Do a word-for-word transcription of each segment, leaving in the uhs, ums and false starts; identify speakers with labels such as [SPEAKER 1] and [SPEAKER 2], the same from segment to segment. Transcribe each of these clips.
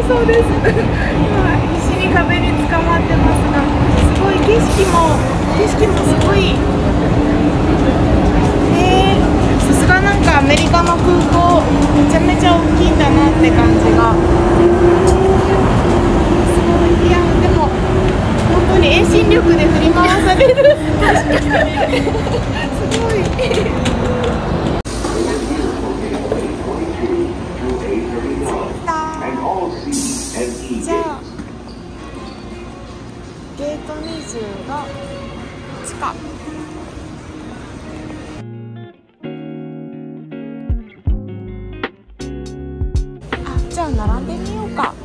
[SPEAKER 1] そうです。今必死に壁に捕まってますが、すごい景色も景色もすごい。えー、さすがなんかアメリカの空港めちゃめちゃ大きいんだなって感じが。すごい。いやでも本当に遠心力で振り回される。確かに。すごい。じゃあゲートにじゅうの地下。あ、じゃあ並んでみようか。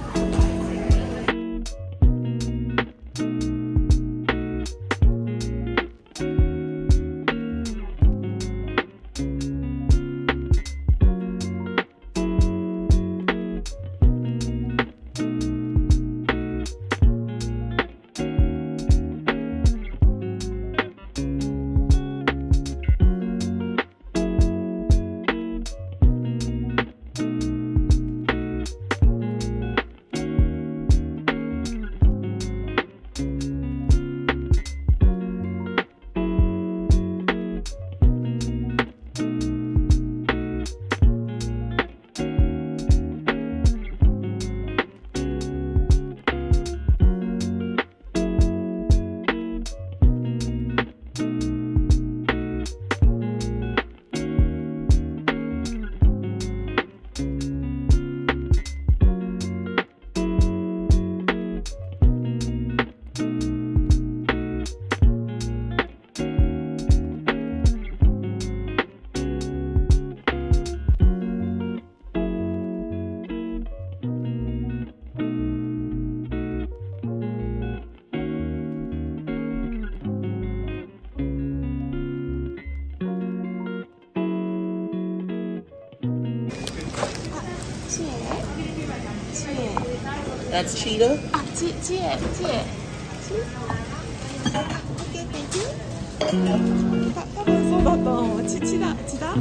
[SPEAKER 2] That's Cheetah.
[SPEAKER 1] あ、ち、ちえ、ちえ。あ、オッケー、Thank you。た、多分そうだと思う。ち、ちだ、ちだ。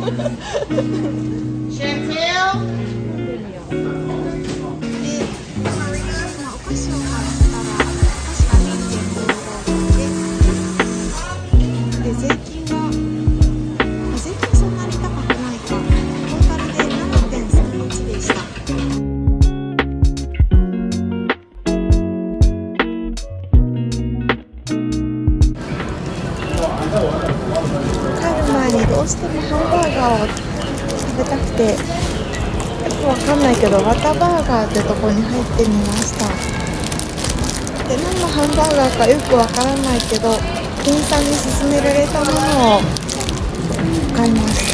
[SPEAKER 3] Chantel。
[SPEAKER 1] どうしてもハンバーガーを食べたくて、よくわかんないけどワタバーガーってとこに入ってみました。で、何のハンバーガーかよくわからないけど店員さんに勧められたものを買いまして、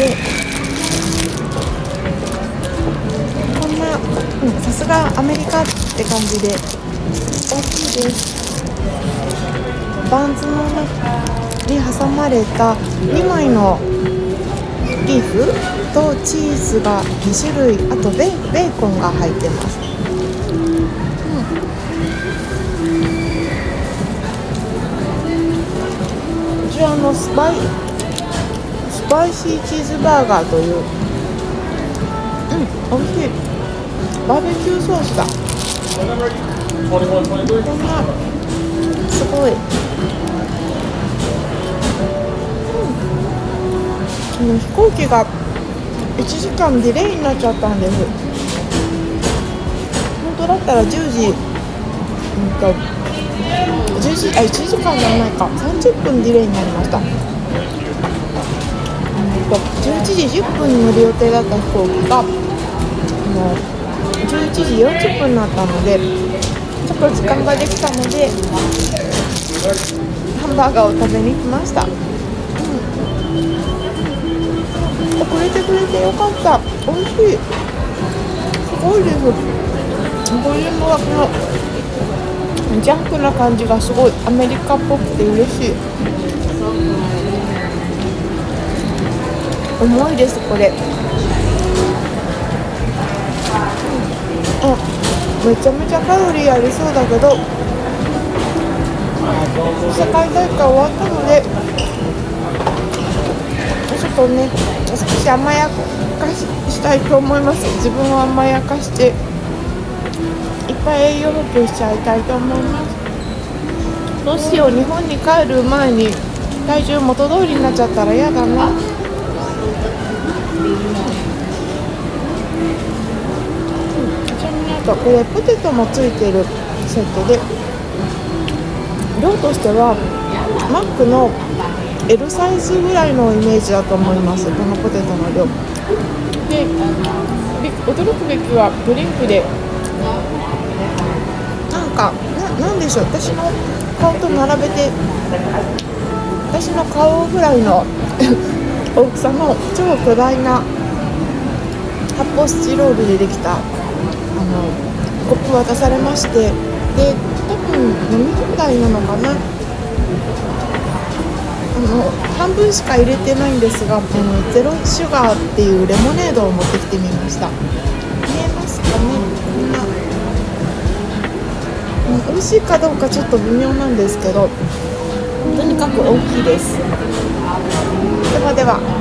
[SPEAKER 1] こんな、うん、さすがアメリカって感じで大きいです。バンズの中に挟まれたにまいのビーフとチーズがにしゅるい、あとベー、ベーコンが入ってます。うん、こちらのスパイスパイシーチーズバーガーという、うん、美味しい。バーベキューソースだ。こんなすごい。飛行機がいちじかんディレイになっちゃったんです。本当だったらじゅうじ、うんとじゅうじ、あ、いちじかんじゃないか、さんじゅっぷんディレイになりました。うんとじゅういちじじゅっぷんに乗る予定だった飛行機がもうじゅういちじよんじゅっぷんになったので、ちょっと時間ができたのでハンバーガーを食べに来ました。くれてくれてよかった。美味しい。すごいです。ボリュームはこのジャンクな感じがすごいアメリカっぽくて嬉しい。重いです、これ。あ、めちゃめちゃカロリーありそうだけど、世界大会終わったのでちょっとね、少し甘やかししたいと思います。自分を甘やかしていっぱい栄養補給しちゃいたいと思います。どうしよう、日本に帰る前に体重元通りになっちゃったら嫌だな。ちなみにあとこれポテトもついてるセットで、量としてはマックの エル サイズぐらいのイメージだと思います、このポテトの量で。驚くべきはドリンクで、なんか な, なんでしょう、私の顔と並べて、私の顔ぐらいの大きさの超巨大な発泡スチロールでできたあのコップ渡されまして、で多分飲み放題なのかな、あの半分しか入れてないんですが、あのゼロシュガーっていうレモネードを持ってきてみました。見えますかね、みんな、うん、美味しいかどうかちょっと微妙なんですけど、とにかく大きいです。ではでは。